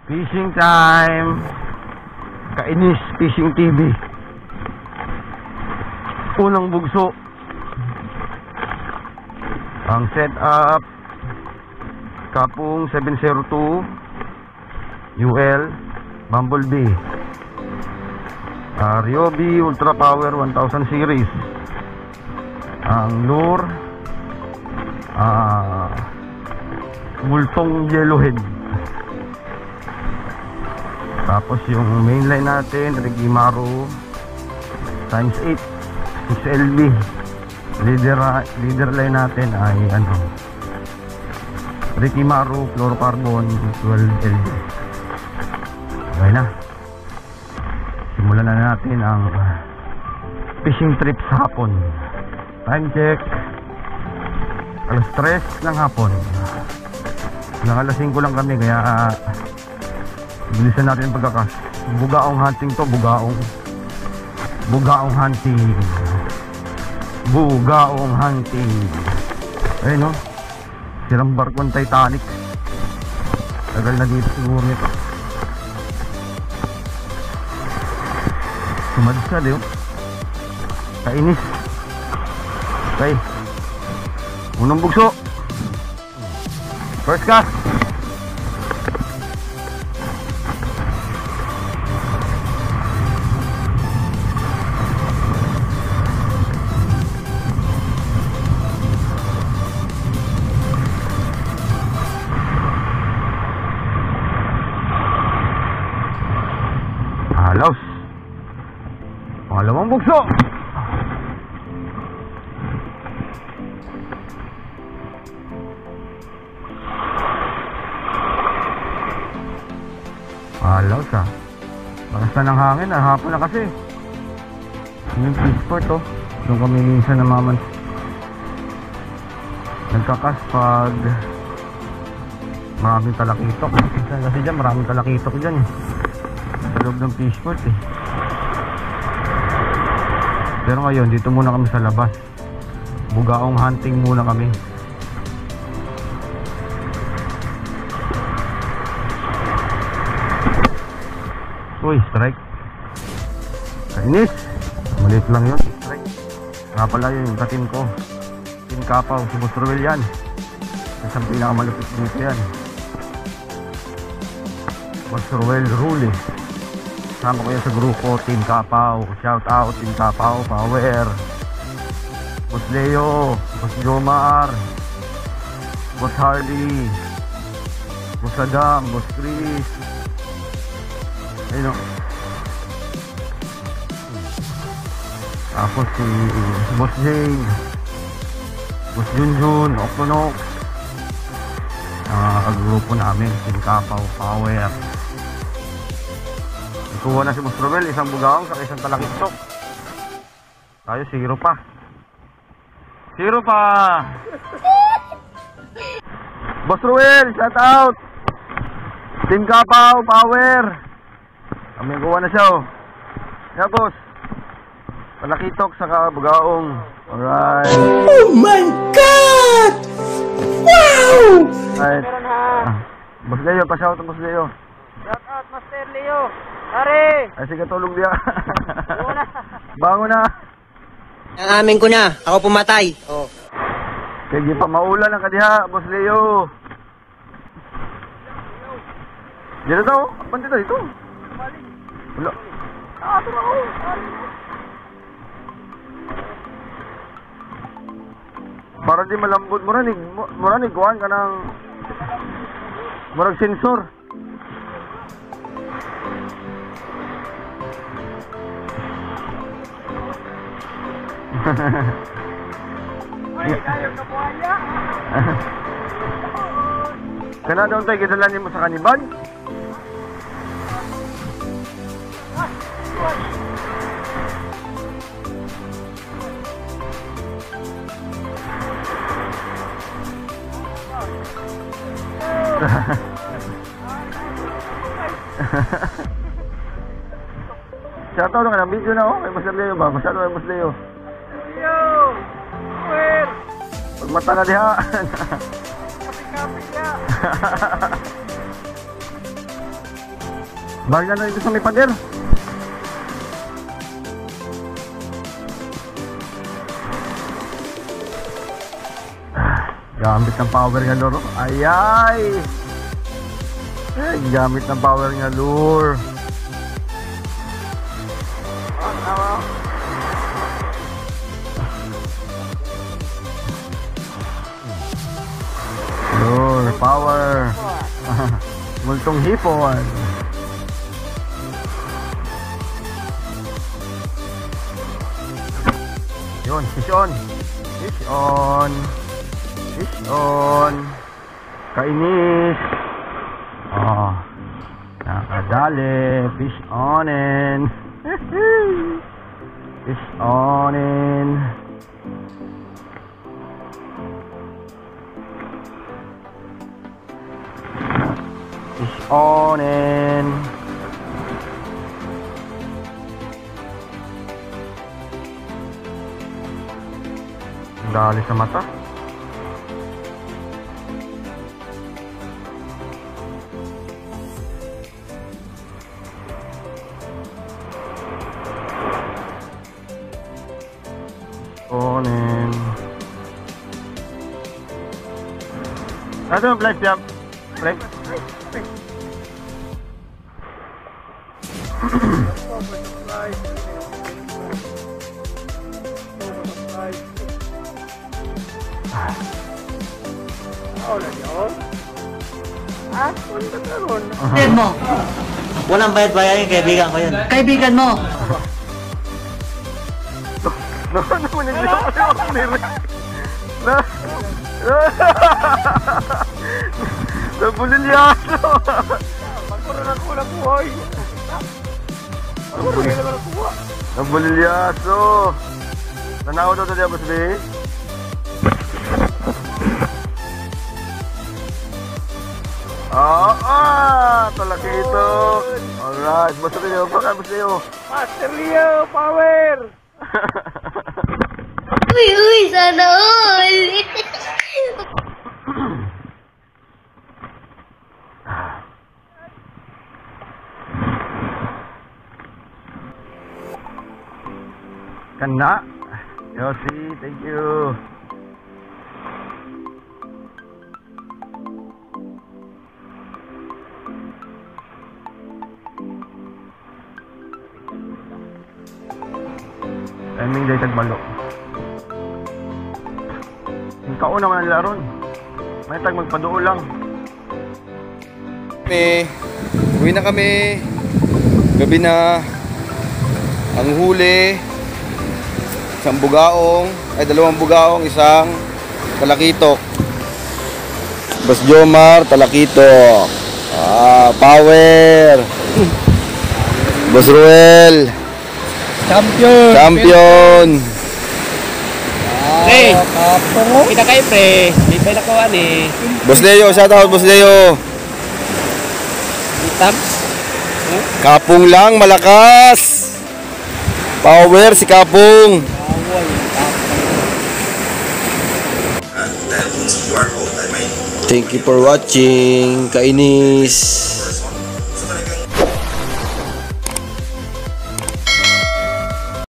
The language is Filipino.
Fishing time. Kainis Fishing TV. Unang bugso. Ang setup Kapung 702 UL Bumblebee, Ryobi Ultra Power 1000 series. Ang lure multong yellowhead. Tapos yung mainline natin Regimaru times 8 6LB. Leader line natin ay ano, Regimaru fluorocarbon 12LB. Okay na, simulan na natin ang fishing trip sa hapon. Time check, alas 3 ng hapon. Hanggang alas 5 lang kami, kaya bilisan natin ang pagkakas. Bugaong hunting to, bugaong hunting. Bugaong hunting. Ayun no, sirang barkong Titanic. Tagal na dito siguro nito. Sumadisad yun. Kainis. Okay, unang bugso. First cast. Halos. Pangalawang bugso. Halos ah. Lakas na ng hangin ah. Hapon na kasi. Yung fishport oh. Doon kami minsan namaman. Nagkakas pag maraming talakitok. Kasi dyan maraming talakitok dyan eh. Sa loob ng fishport eh. Pero ngayon dito muna kami sa labas. Bugaong hunting muna kami. Uy, strike. Kainis. Maliit lang yun, strike. Nga pala yun yung katin ko. Team Kapaw, si Boss Ruel yan. Isang pinakamalupit dito yan. Boss Ruel Rule. Sama ko yan sa grupo, Team Kapaw. Shout out, Team Kapaw, Power. Boss Leo, Boss Jomar, Boss Harley, Boss Adam, Boss Chris. Ayun o. Tapos si Boss Jane, Boss Junjun, Octonox. Kagrupo namin, Team Kapaw, Power. Ikuha na si Boss Ruel, isang bugaong sa isang talakitok. Tayo, 0 pa. 0 pa. Boss Ruel, shout out. Team Kapaw, Power. Kami kuha na siya oh. Yeah, boss. Talakitok sa bugaong. Alright. Oh my God! Wow! Alright. Boss Leo, pa-shout out Boss Leo. Shout out Master Leo. Are! Ay sige, tulog diya. Bango na. Ang amin ko na. Ako pumatay. Oh. Sige pa, maulan ang kadiha, Boss Leo. Dito daw, pan dito, ito. Wala. Ito na ako. Para di malambot mo rin, iguan ka ng murag sensor. Ay, tayo ka buhaya. Kana daw tayo gidalan mo sa kanibag. Shoutout na ka ng video na oh, kay Master Leo ba? Masyado kay Master Leo. Leo! Where? Pag mata na diha. Kapit-kapit ya. Bagay na dito sa may pader. Gamit ng power nga lure. Ayay! Ay, gamit ng power nga lure. Lure, power. Multong hipon. Yun, fish on. Fish on. Fish on. Kainis. Oh. Nakadali. Fish onin. Fish onin. Fish onin. Dali sa mata. Onin. Ano yung life jump? Life? Kaibigan mo. Walang bayad-bayad yung kaibigan ko yun. Kaibigan mo. Nabulilyaso. Magpuro na kulang buhay. Magpuro na kulang buhay. Nabulilyaso. Tanaw daw tadi Boss B. Talaki ito. Alright, Boss Leo. Baka Boss Leo. Master Leo, power! Uy, sana all! Kana. Yossi, thank you. Timing day tagbalo. Yung kauna man nila ron. May tag magpaduo lang. Uwi na kami. Gabi na. Ang huli, isang bugaong, ay dalawang bugaong, isang talakitok. Boss Jomar, talakitok. Power. Boss Ruel, champion. Pre! Kita kayo, pre. Di ba nakuha ni? Boss Leo, shout out Boss Leo. Tabs? Kapong lang, malakas. Power si Kapong. Thank you for watching. Kainis.